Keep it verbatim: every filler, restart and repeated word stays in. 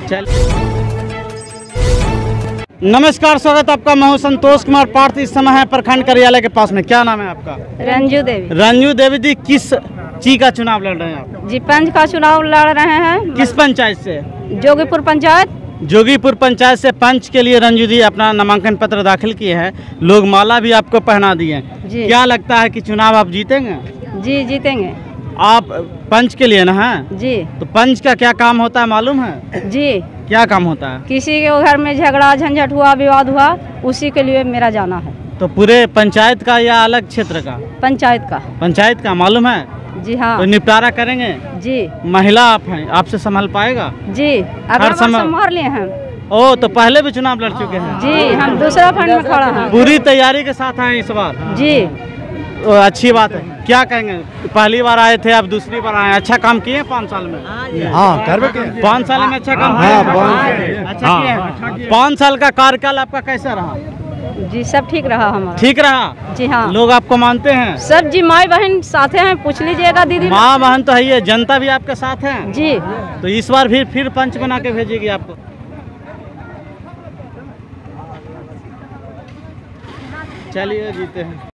चल नमस्कार, स्वागत आपका। मैं हूं संतोष कुमार पार्थ। इस समय है प्रखंड कार्यालय के पास में। क्या नाम है आपका? रंजू देवी। रंजू देवी जी, किस चीज का चुनाव लड़ रहे हैं आप? जी पंच का चुनाव लड़ रहे हैं। किस पंचायत से? जोगीपुर पंचायत। जोगीपुर पंचायत से पंच के लिए रंजू जी अपना नामांकन पत्र दाखिल किए हैं। लोग माला भी आपको पहना दिए हैं। क्या लगता है कि चुनाव आप जीतेंगे? जी जीतेंगे। आप पंच के लिए ना है? जी। तो पंच का क्या काम होता है मालूम है? जी। क्या काम होता है? किसी के घर में झगड़ा झंझट हुआ, विवाद हुआ, उसी के लिए मेरा जाना है। तो पूरे पंचायत का या अलग क्षेत्र का? पंचायत का। पंचायत का मालूम है? जी हाँ। तो निपटारा करेंगे? जी। महिला आप हैं, आपसे संभाल पाएगा? जी अगर संभाल लिए हैं। ओ, तो पहले भी चुनाव लड़ चुके हैं? जी, हम दूसरा फंड में खड़ा हैं। पूरी तैयारी के साथ आए इस बार? जी। तो अच्छी बात है। क्या कहेंगे, पहली बार आए थे, अब दूसरी बार आए, अच्छा काम किए पाँच साल में? हाँ, कर पाँच साल में अच्छा काम किया? अच्छा किया। पाँच साल का कार्यकाल आपका कैसा रहा? जी सब ठीक रहा हमारा। ठीक रहा? जी हाँ। लोग आपको मानते हैं? सब जी, माई बहन साथ हैं, पूछ लीजिएगा दीदी। माँ बहन तो है ही है, जनता भी आपके साथ है? जी। तो इस बार फिर फिर पंच बना के भेजेगी आपको? चलिए जीते हैं।